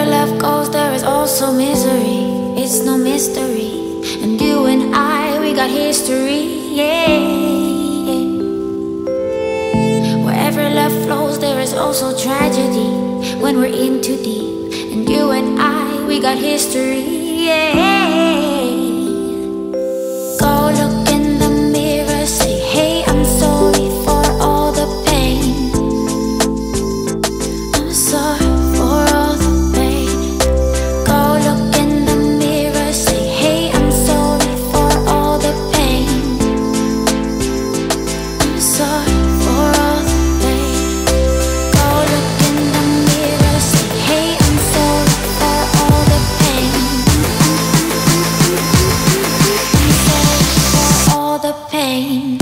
Wherever love goes, there is also misery. It's no mystery. And you and I, we got history, yeah. Wherever love flows, there is also tragedy when we're in too deep. And you and I, we got history, yeah. Go look in the mirror, say, hey, I'm sorry for all the pain. I'm sorry for all the pain. Go look in the mirror, say, hey, I'm sorry for all the pain. I'm sorry for all the pain. Go look in the mirror, say, hey, I'm sorry for all the pain. I'm sorry for all the pain.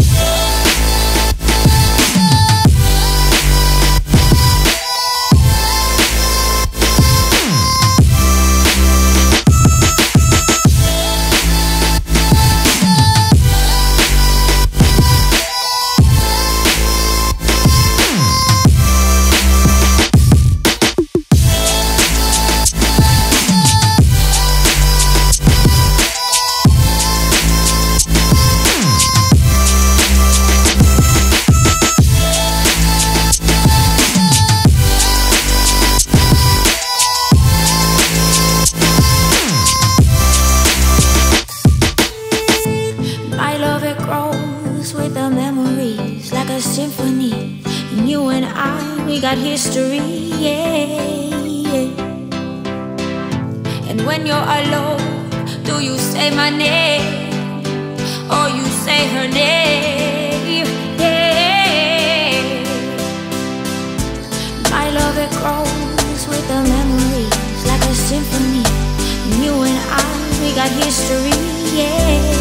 My love, it grows with the memories like a symphony. And you and I, we got history, yeah. And when you're alone, do you say my name or you say her name? Yeah. My love, it grows with the memories like a symphony. And you and I, we got history, yeah.